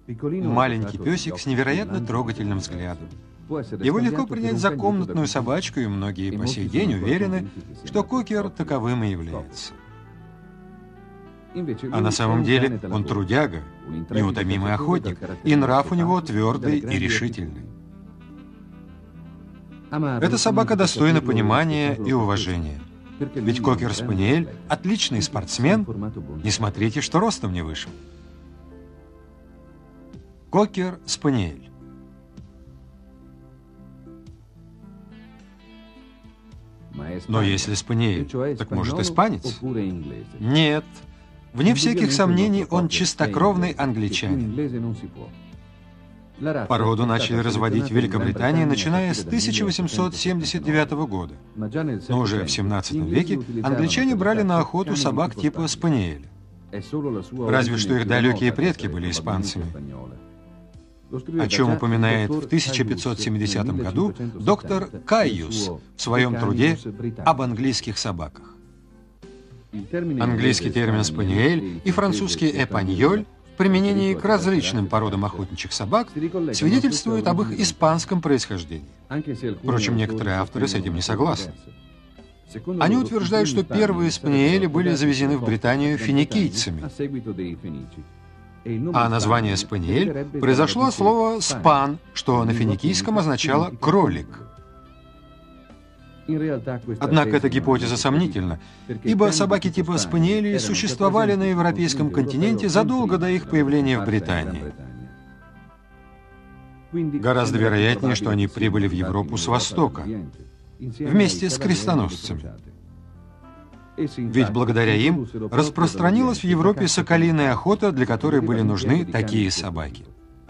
Маленький песик с невероятно трогательным взглядом. Его легко принять за комнатную собачку, и многие по сей день уверены, что кокер таковым и является. А на самом деле он трудяга, неутомимый охотник, и нрав у него твердый и решительный. Эта собака достойна понимания и уважения. Ведь кокер-спаниель – отличный спортсмен, не смотрите, что ростом не вышел. Кокер-спаниель. Но если спаниель, так может испанец? Нет. Вне всяких сомнений, он чистокровный англичанин. Породу начали разводить в Великобритании, начиная с 1879 года. Но уже в 17 веке англичане брали на охоту собак типа спаниеля. Разве что их далекие предки были испанцами. О чем упоминает в 1570 году доктор Кайюс в своем труде об английских собаках. Английский термин «спаниель» и французский «эпаньоль» в применении к различным породам охотничьих собак свидетельствуют об их испанском происхождении. Впрочем, некоторые авторы с этим не согласны. Они утверждают, что первые спаниели были завезены в Британию финикийцами, а название «спаниель» произошло от слова «спан», что на финикийском означало «кролик». Однако эта гипотеза сомнительна, ибо собаки типа спаниелей существовали на европейском континенте задолго до их появления в Британии. Гораздо вероятнее, что они прибыли в Европу с востока, вместе с крестоносцами. Ведь благодаря им распространилась в Европе соколиная охота, для которой были нужны такие собаки.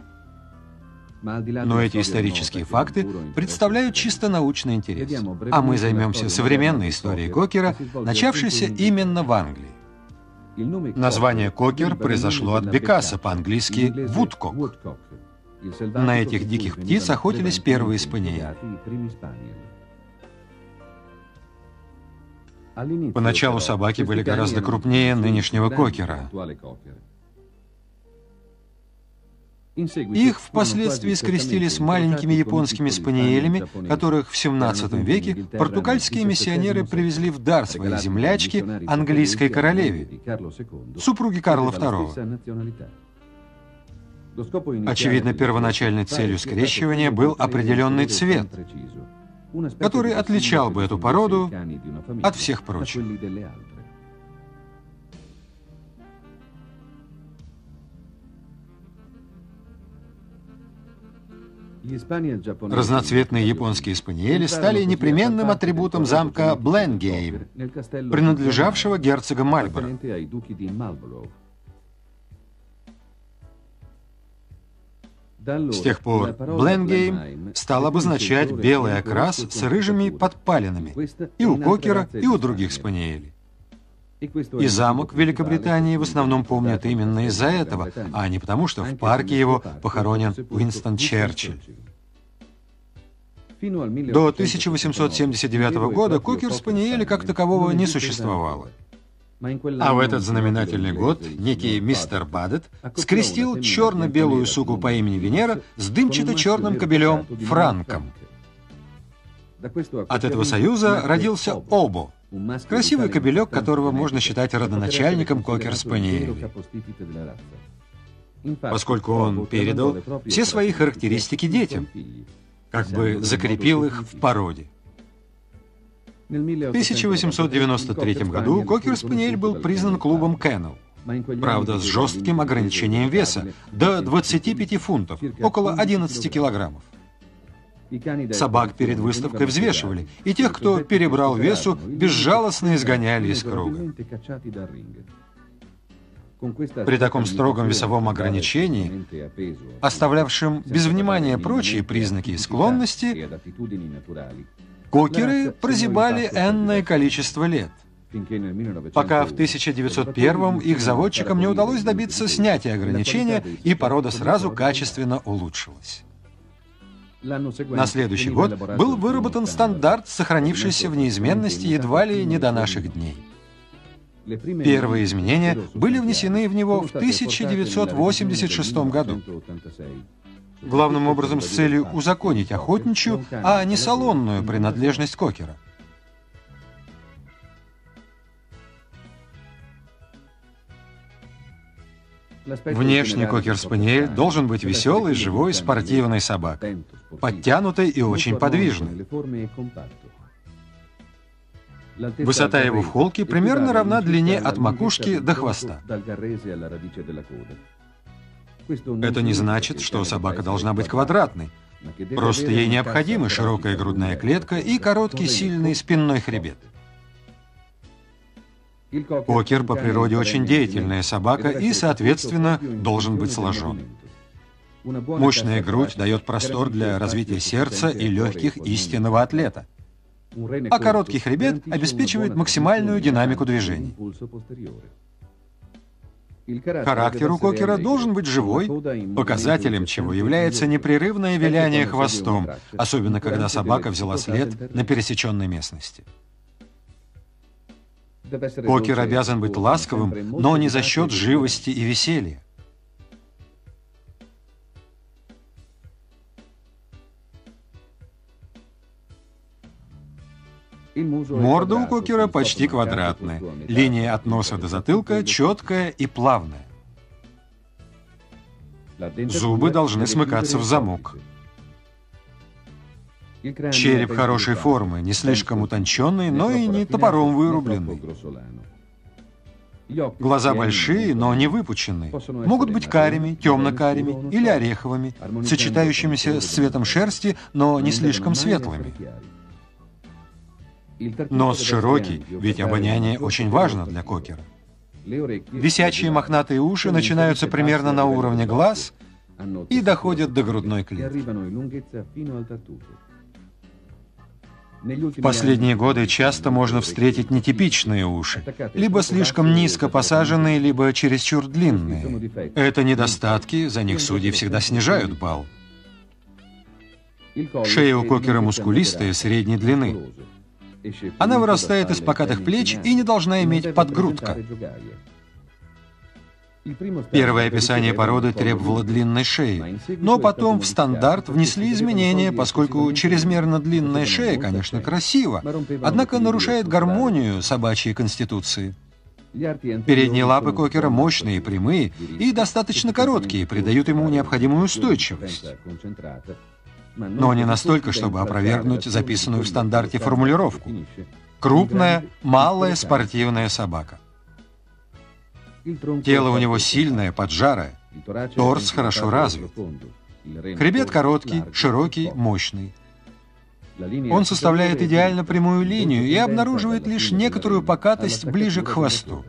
Но эти исторические факты представляют чисто научный интерес, а мы займемся современной историей кокера, начавшейся именно в Англии. Название кокер произошло от бекаса, по-английски «вудкок». На этих диких птиц охотились первые спаниели. Поначалу собаки были гораздо крупнее нынешнего кокера. Их впоследствии скрестили с маленькими японскими спаниелями, которых в XVII веке португальские миссионеры привезли в дар своей землячке, английской королеве, супруге Карла II. Очевидно, первоначальной целью скрещивания был определенный цвет, который отличал бы эту породу от всех прочих. Разноцветные японские спаниели стали непременным атрибутом замка Бленгейм, принадлежавшего герцогам Мальборо. С тех пор Бленгейм стал обозначать белый окрас с рыжими подпалинами и у кокера, и у других спаниелей. И замок в Великобритании в основном помнят именно из-за этого, а не потому, что в парке его похоронен Уинстон Черчилль. До 1879 года кокер-спаниеля как такового не существовало. А в этот знаменательный год некий мистер Баддет скрестил черно-белую суку по имени Венера с дымчато-черным кобелем Франком. От этого союза родился Обо, красивый кобелек, которого можно считать родоначальником кокер-спаниелей, поскольку он передал все свои характеристики детям, как бы закрепил их в породе. В 1893 году кокер-спаниель был признан клубом Кеннел, правда, с жестким ограничением веса до 25 фунтов, около 11 килограммов. Собак перед выставкой взвешивали, и тех, кто перебрал весу, безжалостно изгоняли из круга. При таком строгом весовом ограничении, оставлявшем без внимания прочие признаки и склонности, кокеры прозябали энное количество лет, пока в 1901 их заводчикам не удалось добиться снятия ограничения, и порода сразу качественно улучшилась. На следующий год был выработан стандарт, сохранившийся в неизменности едва ли не до наших дней. Первые изменения были внесены в него в 1986 году. Главным образом с целью узаконить охотничью, а не салонную принадлежность кокера. Внешний кокер-спаниель должен быть веселой, живой, спортивной собакой, подтянутой и очень подвижной. Высота его в холке примерно равна длине от макушки до хвоста. Это не значит, что собака должна быть квадратной. Просто ей необходима широкая грудная клетка и короткий, сильный спинной хребет. Кокер по природе очень деятельная собака и, соответственно, должен быть сложен. Мощная грудь дает простор для развития сердца и легких истинного атлета, а короткий хребет обеспечивает максимальную динамику движений. Характер у кокера должен быть живой, показателем чего является непрерывное виляние хвостом, особенно когда собака взяла след на пересеченной местности. Кокер обязан быть ласковым, но не за счет живости и веселья. Морда у кокера почти квадратная, линия от носа до затылка четкая и плавная. Зубы должны смыкаться в замок. Череп хорошей формы, не слишком утонченный, но и не топором вырубленный. Глаза большие, но не выпученные. Могут быть карими, темно-карими или ореховыми, сочетающимися с цветом шерсти, но не слишком светлыми. Нос широкий, ведь обоняние очень важно для кокера. Висячие мохнатые уши начинаются примерно на уровне глаз и доходят до грудной клетки. В последние годы часто можно встретить нетипичные уши, либо слишком низко посаженные, либо чересчур длинные. Это недостатки, за них судьи всегда снижают балл. Шея у кокера мускулистая, средней длины. Она вырастает из покатых плеч и не должна иметь подгрудка. Первое описание породы требовало длинной шеи, но потом в стандарт внесли изменения, поскольку чрезмерно длинная шея, конечно, красива, однако нарушает гармонию собачьей конституции. Передние лапы кокера мощные, прямые и достаточно короткие, придают ему необходимую устойчивость. Но не настолько, чтобы опровергнуть записанную в стандарте формулировку. Крупная, малая спортивная собака. Тело у него сильное, поджарое, торс хорошо развит. Хребет короткий, широкий, мощный. Он составляет идеально прямую линию и обнаруживает лишь некоторую покатость ближе к хвосту.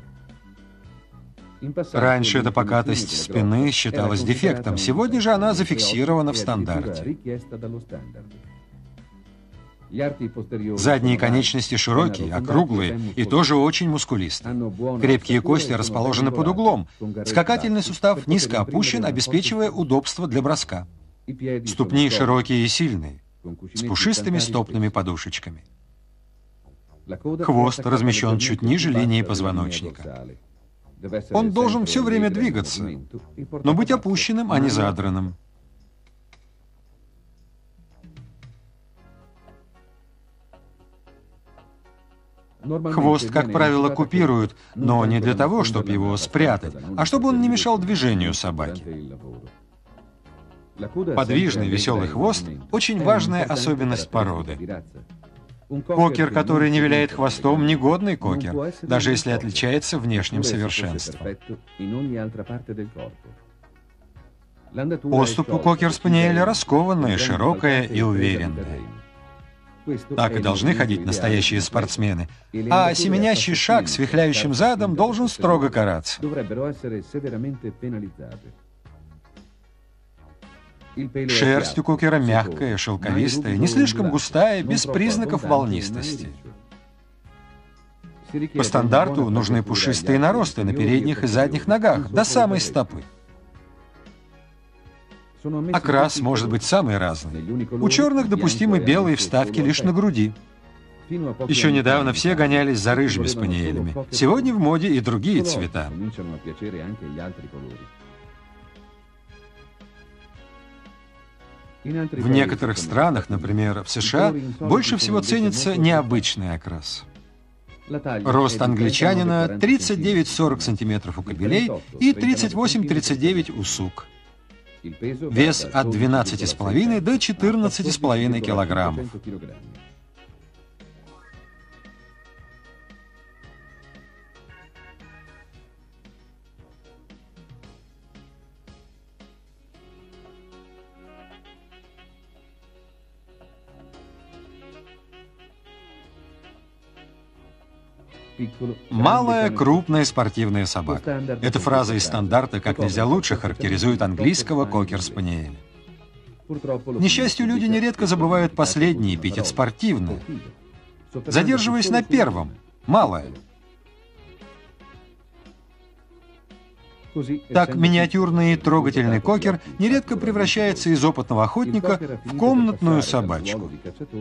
Раньше эта покатость спины считалась дефектом, сегодня же она зафиксирована в стандарте. Задние конечности широкие, округлые и тоже очень мускулистые. Крепкие кости расположены под углом. Скакательный сустав низко опущен, обеспечивая удобство для броска. Ступни широкие и сильные, с пушистыми стопными подушечками. Хвост размещен чуть ниже линии позвоночника. Он должен все время двигаться, но быть опущенным, а не задранным. Хвост, как правило, купируют, но не для того, чтобы его спрятать, а чтобы он не мешал движению собаки. Подвижный, веселый хвост – очень важная особенность породы. Кокер, который не виляет хвостом, негодный кокер, даже если отличается внешним совершенством. Поступь у кокер-спаниеля раскованная, широкая и уверенная. Так и должны ходить настоящие спортсмены, а семенящий шаг с вихляющим задом должен строго караться. Шерсть у кокера мягкая, шелковистая, не слишком густая, без признаков волнистости. По стандарту нужны пушистые наросты на передних и задних ногах, до самой стопы. Окрас может быть самый разный. У черных допустимы белые вставки лишь на груди. Еще недавно все гонялись за рыжими спаниелями. Сегодня в моде и другие цвета. В некоторых странах, например, в США, больше всего ценится необычный окрас. Рост англичанина 39-40 см у кобелей и 38-39 у сук. Вес от 12,5 до 14,5 килограммов. Малая, крупная спортивная собака. Эта фраза из стандарта как нельзя лучше характеризует английского кокер-спаниеля. К несчастью, люди нередко забывают последний эпитет «спортивная», задерживаясь на первом «малая». Так, миниатюрный и трогательный кокер нередко превращается из опытного охотника в комнатную собачку.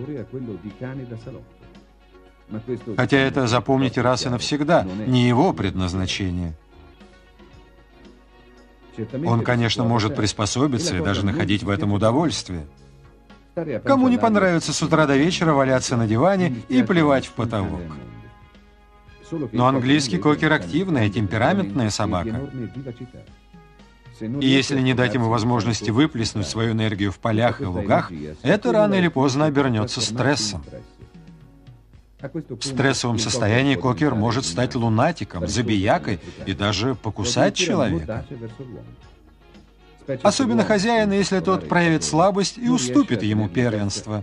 Хотя это, запомните раз и навсегда, не его предназначение. Он, конечно, может приспособиться и даже находить в этом удовольствие. Кому не понравится с утра до вечера валяться на диване и плевать в потолок? Но английский кокер — активная, темпераментная собака. И если не дать ему возможности выплеснуть свою энергию в полях и лугах, это рано или поздно обернется стрессом. В стрессовом состоянии кокер может стать лунатиком, забиякой и даже покусать человека. Особенно хозяина, если тот проявит слабость и уступит ему первенство.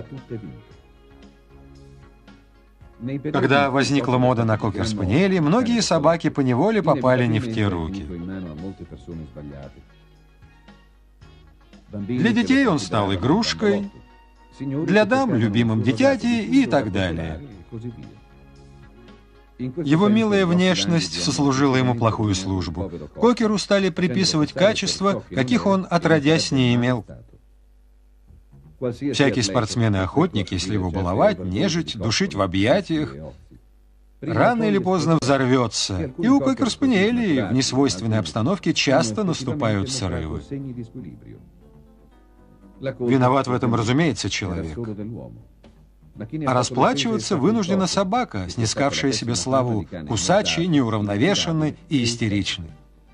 Когда возникла мода на кокер-спаниелей, многие собаки поневоле попали не в те руки. Для детей он стал игрушкой, для дам — любимым дитяти и так далее. Его милая внешность сослужила ему плохую службу. Кокеру стали приписывать качества, каких он отродясь не имел. Всякий спортсмен и охотник, если его баловать, нежить, душить в объятиях, рано или поздно взорвется, и у кокер-спаниелей в несвойственной обстановке часто наступают срывы. Виноват в этом, разумеется, человек. А расплачиваться вынуждена собака, снискавшая себе славу кусачей, неуравновешенной и истеричной.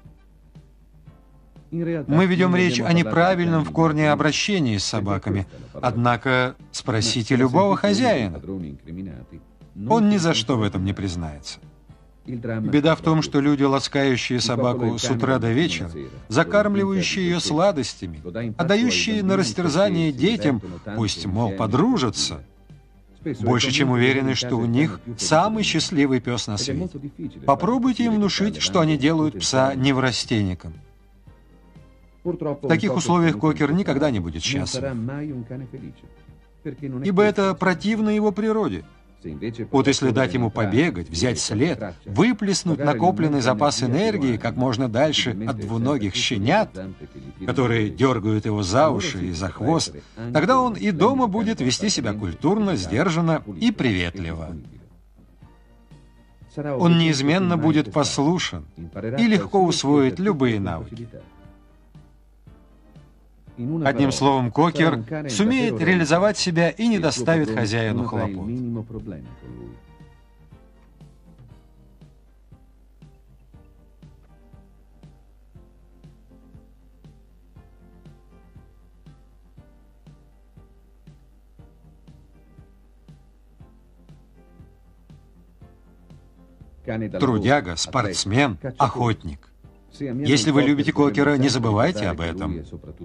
Мы ведем речь о неправильном в корне обращении с собаками, однако спросите любого хозяина. Он ни за что в этом не признается. Беда в том, что люди, ласкающие собаку с утра до вечера, закармливающие ее сладостями, отдающие на растерзание детям, пусть, мол, подружатся, больше чем уверены, что у них самый счастливый пес на свете. Попробуйте им внушить, что они делают пса неврастенником. В таких условиях кокер никогда не будет счастлив, ибо это противно его природе. Вот если дать ему побегать, взять след, выплеснуть накопленный запас энергии как можно дальше от двуногих щенят, которые дергают его за уши и за хвост, тогда он и дома будет вести себя культурно, сдержанно и приветливо. Он неизменно будет послушен и легко усвоит любые навыки. Одним словом, кокер сумеет реализовать себя и не доставит хозяину хлопот. Трудяга, спортсмен, охотник. Если вы любите кокера, не забывайте об этом.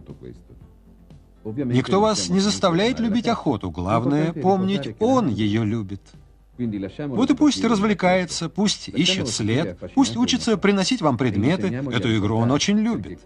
Никто вас не заставляет любить охоту. Главное помнить, он ее любит. Вот и пусть развлекается, пусть ищет след, пусть учится приносить вам предметы. Эту игру он очень любит.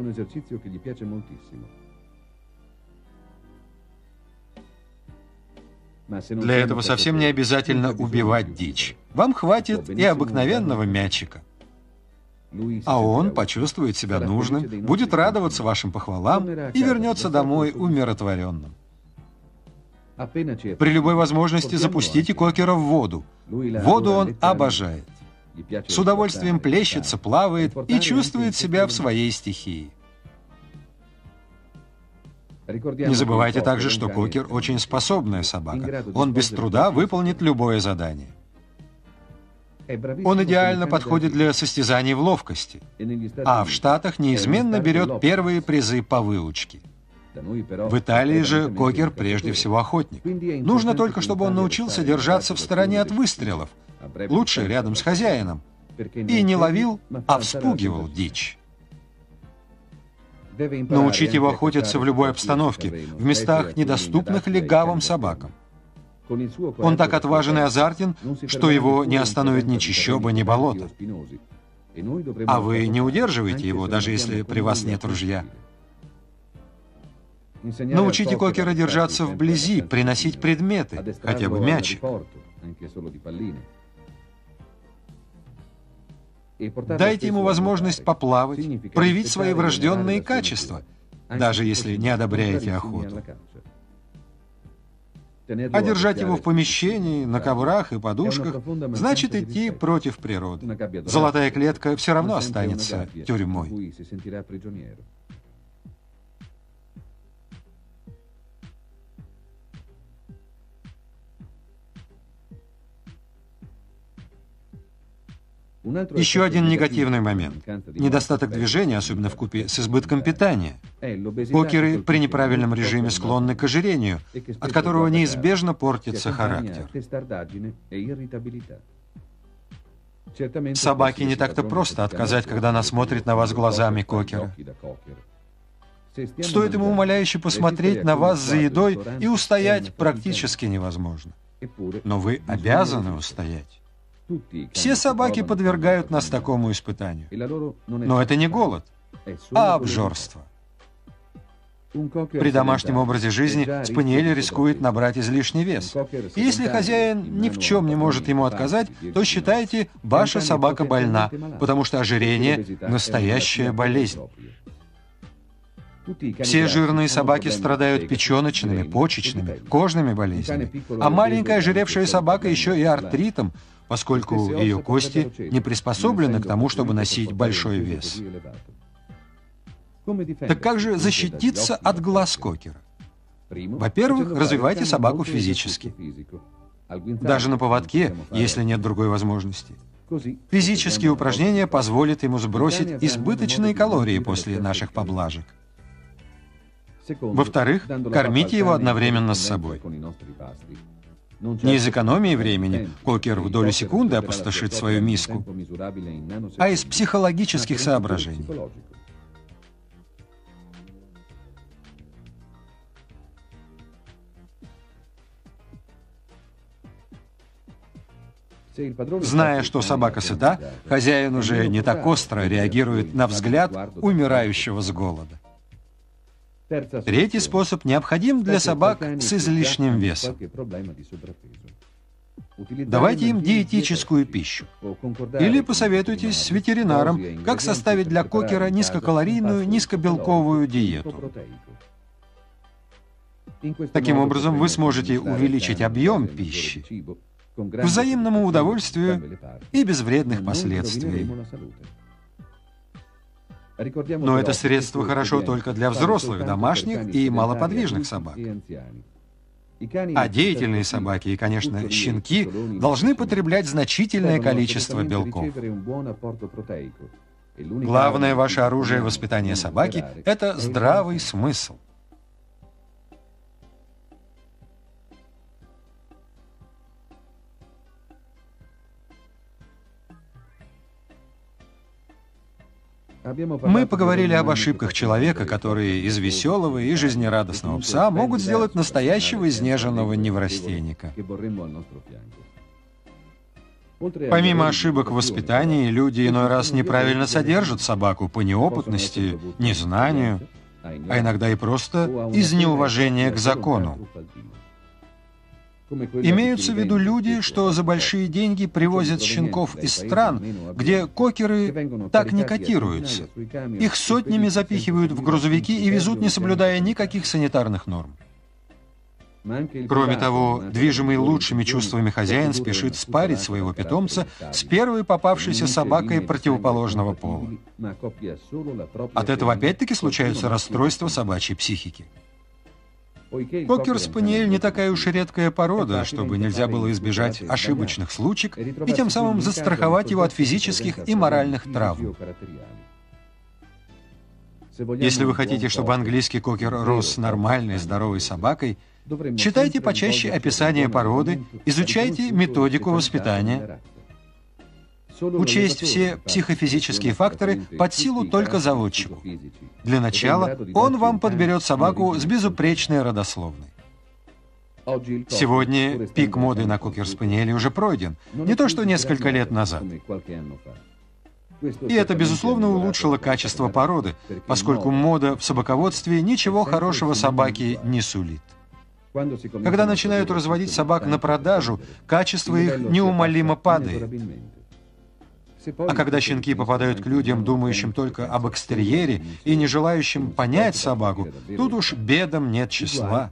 Для этого совсем не обязательно убивать дичь. Вам хватит и обыкновенного мячика. А он почувствует себя нужным, будет радоваться вашим похвалам и вернется домой умиротворенным. При любой возможности запустите кокера в воду. Воду он обожает. С удовольствием плещется, плавает и чувствует себя в своей стихии. Не забывайте также, что кокер очень способная собака. Он без труда выполнит любое задание. Он идеально подходит для состязаний в ловкости, а в Штатах неизменно берет первые призы по выучке. В Италии же кокер прежде всего охотник. Нужно только, чтобы он научился держаться в стороне от выстрелов, лучше рядом с хозяином, и не ловил, а вспугивал дичь. Научить его охотиться в любой обстановке, в местах, недоступных легавым собакам. Он так отважен и азартен, что его не остановит ни чащоба, ни болото. А вы не удерживаете его, даже если при вас нет ружья. Научите кокера держаться вблизи, приносить предметы, хотя бы мячик. Дайте ему возможность поплавать, проявить свои врожденные качества, даже если не одобряете охоту. А держать его в помещении, на коврах и подушках, значит идти против природы. Золотая клетка все равно останется тюрьмой. Еще один негативный момент. Недостаток движения, особенно вкупе с избытком питания. Кокеры при неправильном режиме склонны к ожирению, от которого неизбежно портится характер. Собаке не так-то просто отказать, когда она смотрит на вас глазами кокера. Стоит ему умоляюще посмотреть на вас за едой, и устоять практически невозможно. Но вы обязаны устоять. Все собаки подвергают нас такому испытанию. Но это не голод, а обжорство. При домашнем образе жизни спаниель рискует набрать излишний вес. И если хозяин ни в чем не может ему отказать, то считайте, ваша собака больна, потому что ожирение – настоящая болезнь. Все жирные собаки страдают печеночными, почечными, кожными болезнями, а маленькая ожиревшая собака еще и артритом, поскольку ее кости не приспособлены к тому, чтобы носить большой вес. Так как же защититься от глаз кокера? Во-первых, развивайте собаку физически. Даже на поводке, если нет другой возможности. Физические упражнения позволят ему сбросить избыточные калории после наших поблажек. Во-вторых, кормите его одновременно с собой. Не из экономии времени кокер в долю секунды опустошит свою миску, а из психологических соображений. Зная, что собака сыта, хозяин уже не так остро реагирует на взгляд умирающего с голода. Третий способ необходим для собак с излишним весом. Давайте им диетическую пищу. Или посоветуйтесь с ветеринаром, как составить для кокера низкокалорийную, низкобелковую диету. Таким образом, вы сможете увеличить объем пищи к взаимному удовольствию и без вредных последствий. Но это средство хорошо только для взрослых, домашних и малоподвижных собак. А деятельные собаки и, конечно, щенки должны потреблять значительное количество белков. Главное ваше оружие воспитания собаки – это здравый смысл. Мы поговорили об ошибках человека, которые из веселого и жизнерадостного пса могут сделать настоящего изнеженного неврастенника. Помимо ошибок в воспитании, люди иной раз неправильно содержат собаку по неопытности, незнанию, а иногда и просто из неуважения к закону. Имеются в виду люди, что за большие деньги привозят щенков из стран, где кокеры так не котируются. Их сотнями запихивают в грузовики и везут, не соблюдая никаких санитарных норм. Кроме того, движимый лучшими чувствами хозяин спешит спарить своего питомца с первой попавшейся собакой противоположного пола. От этого опять-таки случаются расстройства собачьей психики. Кокер-спаниель не такая уж и редкая порода, чтобы нельзя было избежать ошибочных случаев и тем самым застраховать его от физических и моральных травм. Если вы хотите, чтобы английский кокер рос с нормальной, здоровой собакой, читайте почаще описание породы, изучайте методику воспитания. Учесть все психофизические факторы под силу только заводчику. Для начала он вам подберет собаку с безупречной родословной. Сегодня пик моды на кокер-спаниелей уже пройден, не то что несколько лет назад. И это, безусловно, улучшило качество породы, поскольку мода в собаководстве ничего хорошего собаке не сулит. Когда начинают разводить собак на продажу, качество их неумолимо падает. А когда щенки попадают к людям, думающим только об экстерьере и не желающим понять собаку, тут уж бедам нет числа.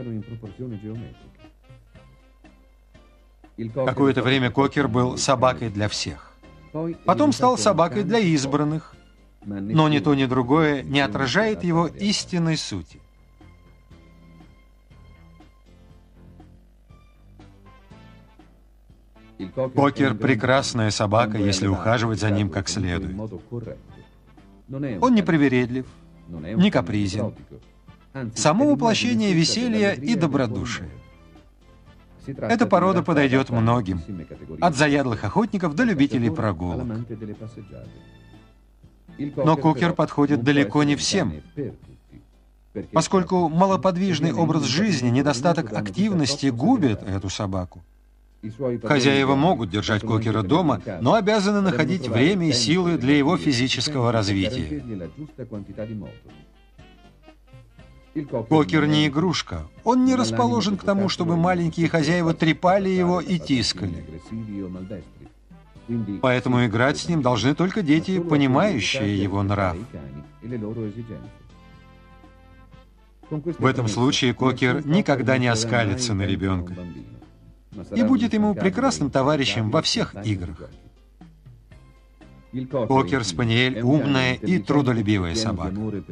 Какое-то время кокер был собакой для всех. Потом стал собакой для избранных, но ни то, ни другое не отражает его истинной сути. Кокер – прекрасная собака, если ухаживать за ним как следует. Он не привередлив, не капризен. Само воплощение веселья и добродушия. Эта порода подойдет многим, от заядлых охотников до любителей прогулок. Но кокер подходит далеко не всем. Поскольку малоподвижный образ жизни, недостаток активности губит эту собаку. Хозяева могут держать кокера дома, но обязаны находить время и силы для его физического развития. Кокер не игрушка. Он не расположен к тому, чтобы маленькие хозяева трепали его и тискали. Поэтому играть с ним должны только дети, понимающие его нрав. В этом случае кокер никогда не оскалится на ребенка и будет ему прекрасным товарищем во всех играх. Кокер-спаниель – умная и трудолюбивая собака.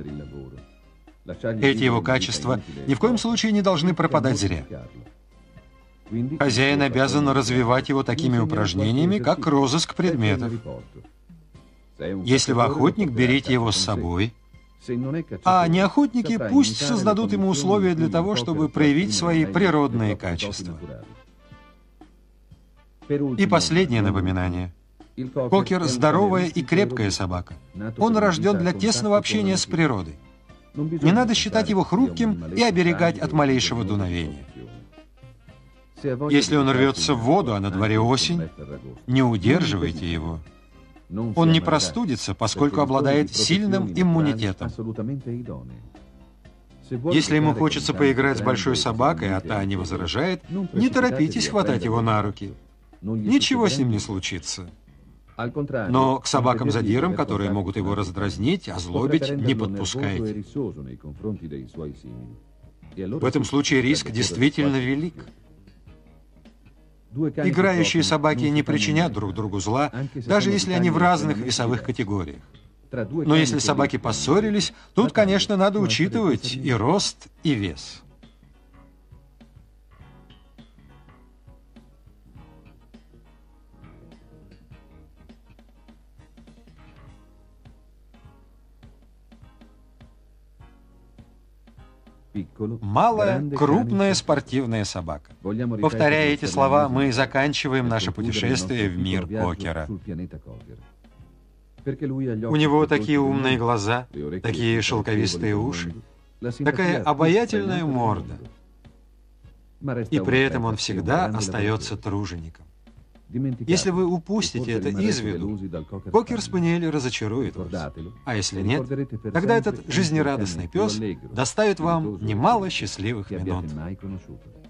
Эти его качества ни в коем случае не должны пропадать зря. Хозяин обязан развивать его такими упражнениями, как розыск предметов. Если вы охотник, берите его с собой, а не охотники пусть создадут ему условия для того, чтобы проявить свои природные качества. И последнее напоминание. Кокер – здоровая и крепкая собака. Он рожден для тесного общения с природой. Не надо считать его хрупким и оберегать от малейшего дуновения. Если он рвется в воду, а на дворе осень, не удерживайте его. Он не простудится, поскольку обладает сильным иммунитетом. Если ему хочется поиграть с большой собакой, а та не возражает, не торопитесь хватать его на руки. Ничего с ним не случится. Но к собакам-задирам, которые могут его раздразнить, озлобить, не подпускайте. В этом случае риск действительно велик. Играющие собаки не причинят друг другу зла, даже если они в разных весовых категориях. Но если собаки поссорились, тут, конечно, надо учитывать и рост, и вес. Малая, крупная спортивная собака. Повторяя эти слова, мы заканчиваем наше путешествие в мир кокера. У него такие умные глаза, такие шелковистые уши, такая обаятельная морда. И при этом он всегда остается тружеником. Если вы упустите это из виду, кокер-спаниель разочарует вас. А если нет, тогда этот жизнерадостный пес доставит вам немало счастливых минут.